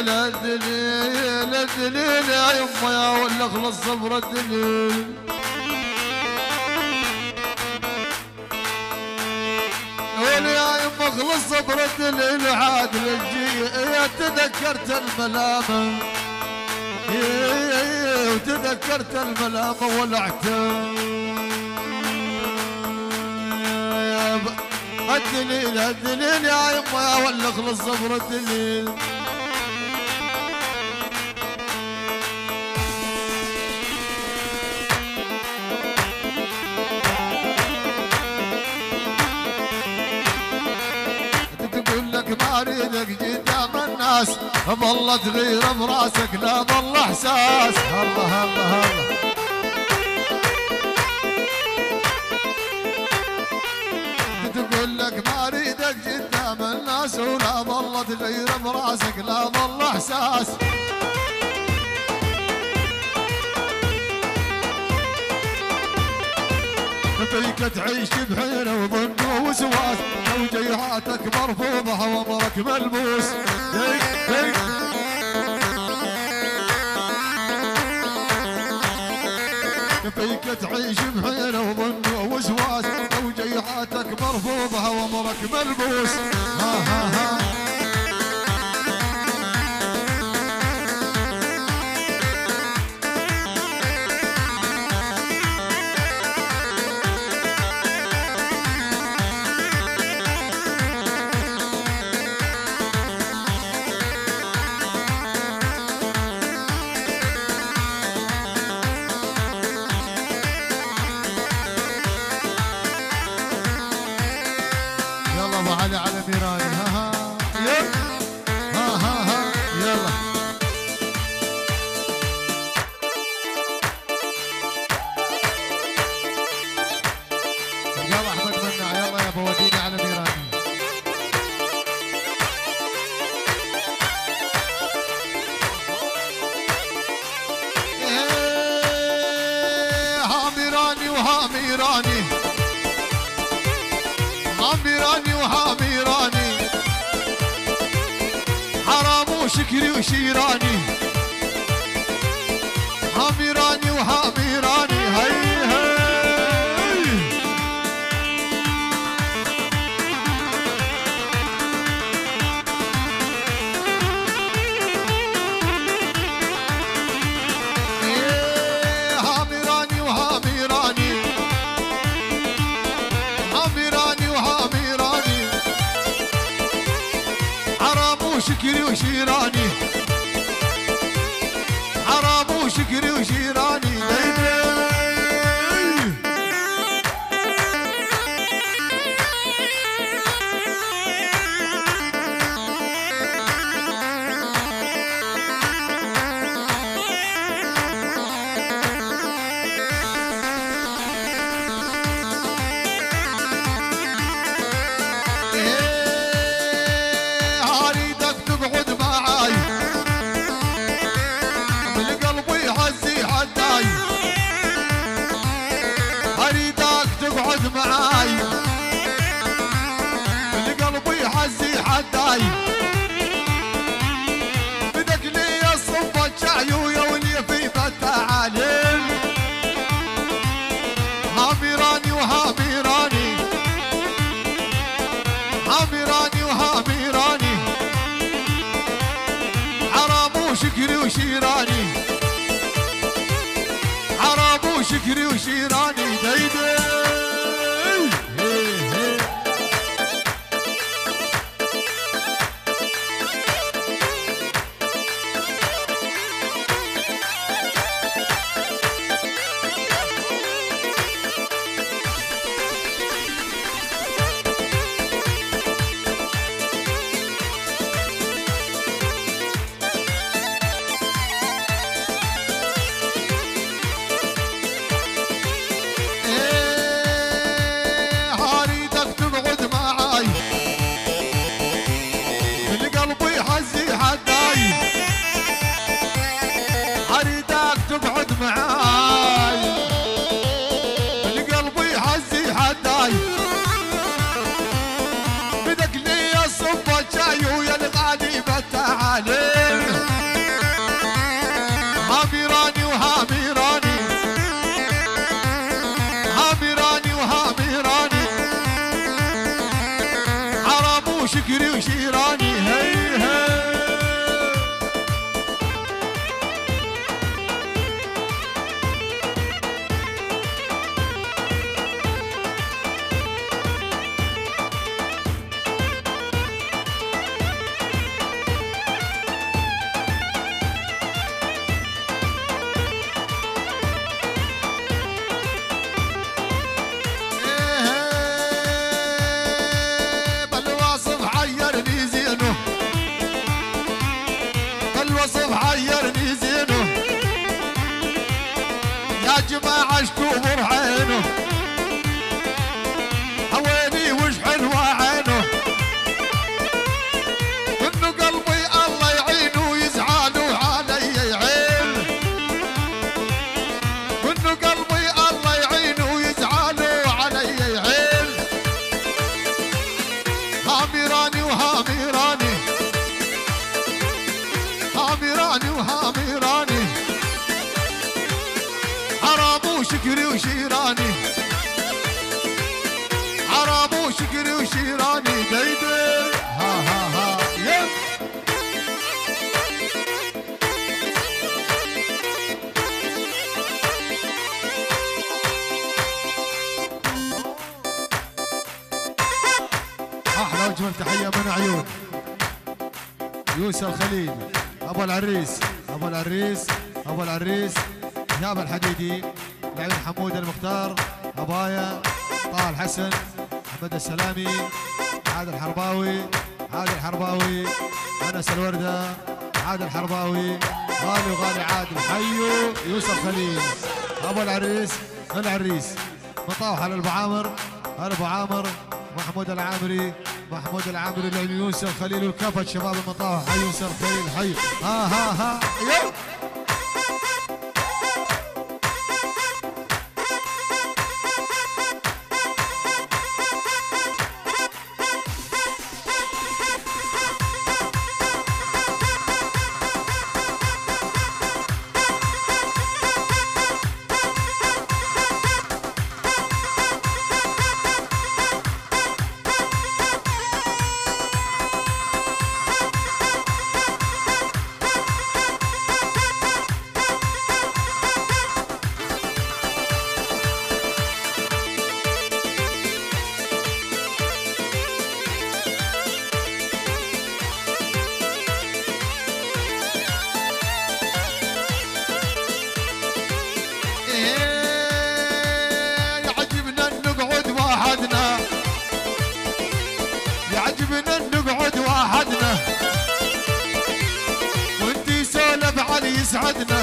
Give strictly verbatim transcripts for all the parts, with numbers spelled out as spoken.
الدليل الدليل الدليل يا يما يا ولا اخلص صبر الدليل. ويلي يا يما اخلص صبر الدليل عاد للجي تذكرت الملامه وتذكرت الملامه والعتاب. الدليل الدليل يا يما يا ولا اخلص صبر الدليل. تقول لك ما اريدك قدام الناس ظل تغير براسك لا ظل احساس. الله الله الله تقول لك ما اريدك قدام الناس ولا ظل تغير براسك لا ظل احساس. فيك تعيش بحيرة وظن ووسواس توجيهاتك مرفوضة وامرك ملموس. هيك هيك فيك تعيش بحيرة وظن ووسواس توجيهاتك مرفوضة وامرك ملموس. ها ها ها على على ميراني. ها ها يلا ها ها ها يلا يلا احمد منع يلا يا بوديني على ميراني. ايه ها ميراني وها ميراني عميراني وحاميراني حرام وشكري وشيراني. حاميراني وحاميراني هي هي ايه حاميراني وحاميراني حاميراني وحاميراني حرام وشكري وشيراني حرام وشكري وشيراني. معاي اللي قلبي يحزي حداي بدك لي الصفة شعيوية واللي في فتعالي. حاميراني وحاميراني حاميراني وحاميراني حرام وشكري وشيراني حرام وشكري وشيراني. ديدي وشكري وشيراني هي هي. بالوصف عيرني زينه يا جماعة اشكوبر عينه هويني وش حلوة عينه انه قلبي الله يعينه يزعلوا علي عين انه قلبي الله يعينه يزعلوا علي عين هاميراني وهاميراني هاميراني وهاميراني حرام وشكري وشيراني حرام وشكري وشيراني ديدي ها ها ها يب احلى وجه تحيه من عيون يوسف الخليل ابو العريس ابو العريس ابو العريس ياب الحديدي لعيون حمود المختار ابايا طه الحسن احمد السلامي عادل الحرباوي عادل الحرباوي انس الورده عادل الحرباوي غالي وغالي عادل حيو يوسف خليل ابو العريس العريس مطاوح على ابو عامر ابو عامر محمود العامري محمود العامري لعين يوسف خليل وكافة شباب المطاوح حي يوسف خليل حي ها ها ها يو يعجبنا نقعد وحدنا وانتي سولف علي يسعدنا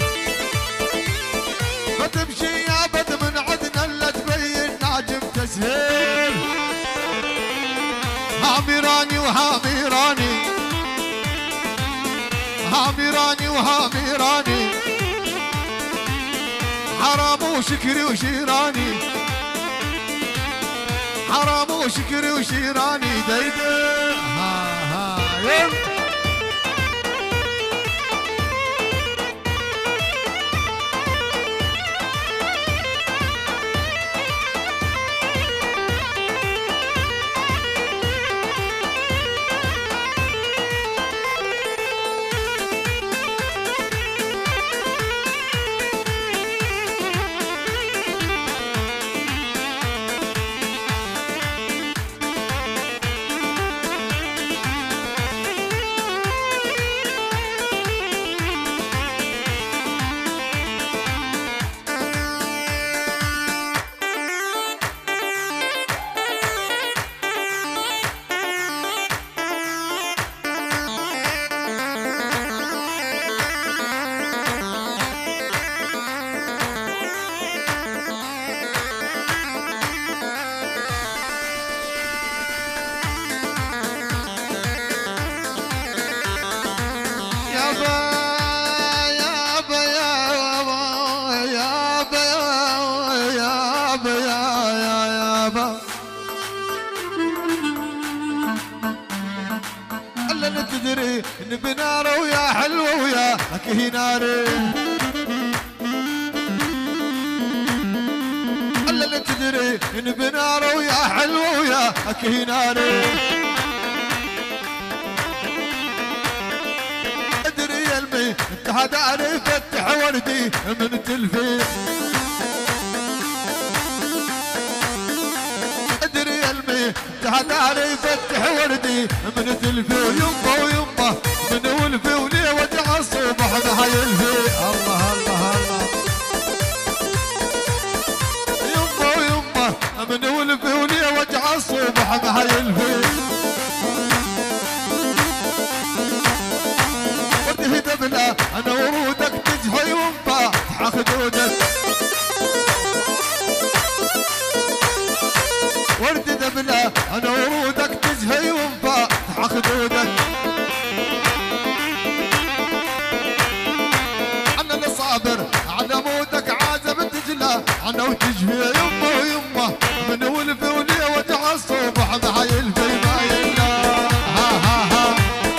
ما تمشي يا بد من عدنا الا تبين ناجم تسهيل هاميراني وهاميراني هاميراني وهاميراني حرام وشكري وشيراني حرام وشكري وشيراني ديدي ها ها يم تدري ان بناره ويا حلوه ويا اكهي ناري الا اللي تدري ان بناره ويا حلوه ويا اكهي ناري تهداني فتح وردي من تلفي ادري المي تهداني فتح وردي من تلفي يمه ويمه من ولفي ولي وجع الصبح ما يلفي الله الله الله يمه ويمه من ولفي ولي وجع الصبح ما يلفي وردي دبله انا ورودك تجهي وانفاتح خدودك ورد دبله انا ورودك تزهي وانفاتح خدودك انا اللي صابر على مودك عازب تجلى انا وتجفي يمه ويمه من ولفي ولي وجع الصبح ما يلفي ما يلا ها ها ها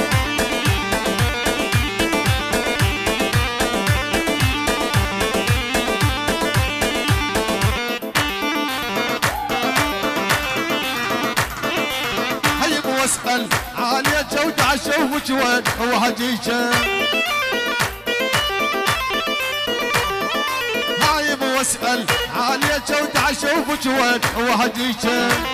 واسأل عالية جودة عشوفك وين وهجيك هايم واسأل عالية جودة عشوفك وين وهجيك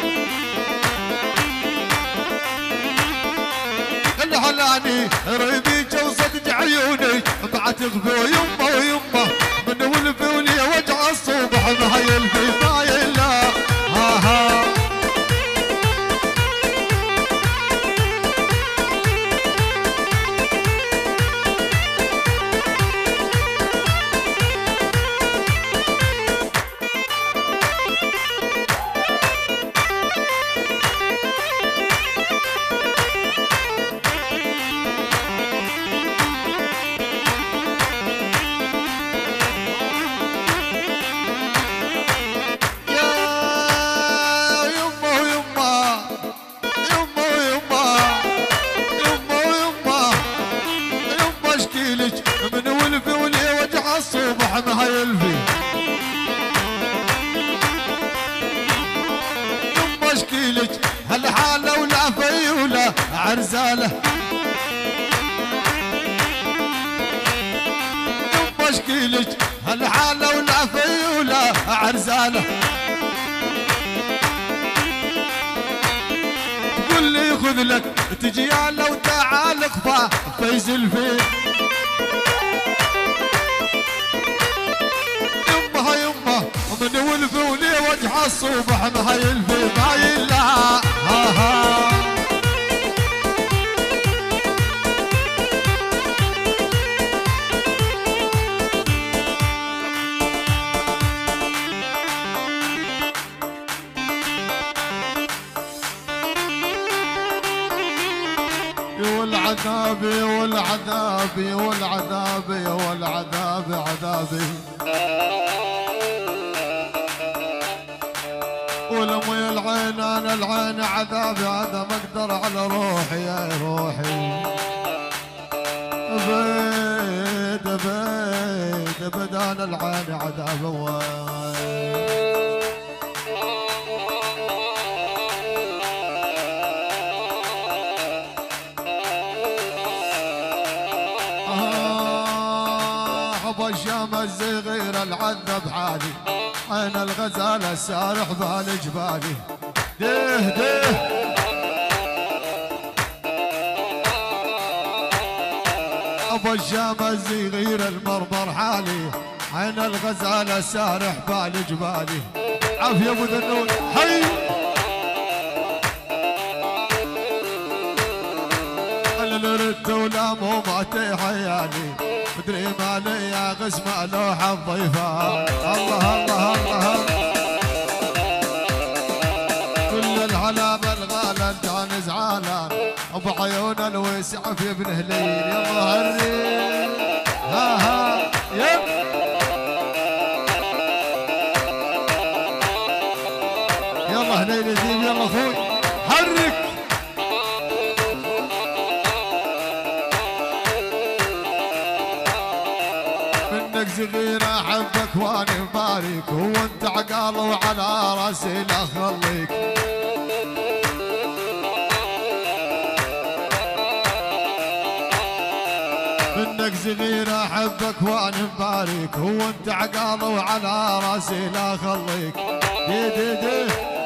الهلاني ريبيك وصدق عيوني بعد تغفي يمه ويمه من ولفي ولي وجع الصبح ما يلفي ما يلا ها ها من ولفي ولي وجع الصبح ما يلفي يما اشكيلك هالحاله ولا في ولا عرزاله يما اشكيلك هالحاله ولا في ولا عرزاله تقول لي خذ لك تجي يالا وتعال اخفى في زلفي من ولفي ولي وجع الصبح ما يلفي ما يلا ها ها والعذاب والعذاب والعذاب والعذاب عذابي ولمي العين انا العين عذابي هذا ما اقدر على روحي يا روحي بيد بيد بيد انا العين عذابي الشام الصغير العذب حالي عين الغزالة سارح بالجبالي ده ده ابو الشام الصغير المرمر حالي عين الغزالة سارح بالجبالي عافية ابو ذنون حي انا ردت ولا مو ماتي حيالي مدري مالي يا غزم لوح الضيفان الله الله الله كل الهلا بالغالى كان زعلان ابو عيون الوسع في ابن هليل يلا هري ها ها يب يلا هليل زين يلا اخوي حرك صغير احبك واني مبارك وانت عقال وعلى راسي لا خليك منك صغير احبك وانا مبارك، هو انت عقال وعلى راسي لا خليك. دي دي دي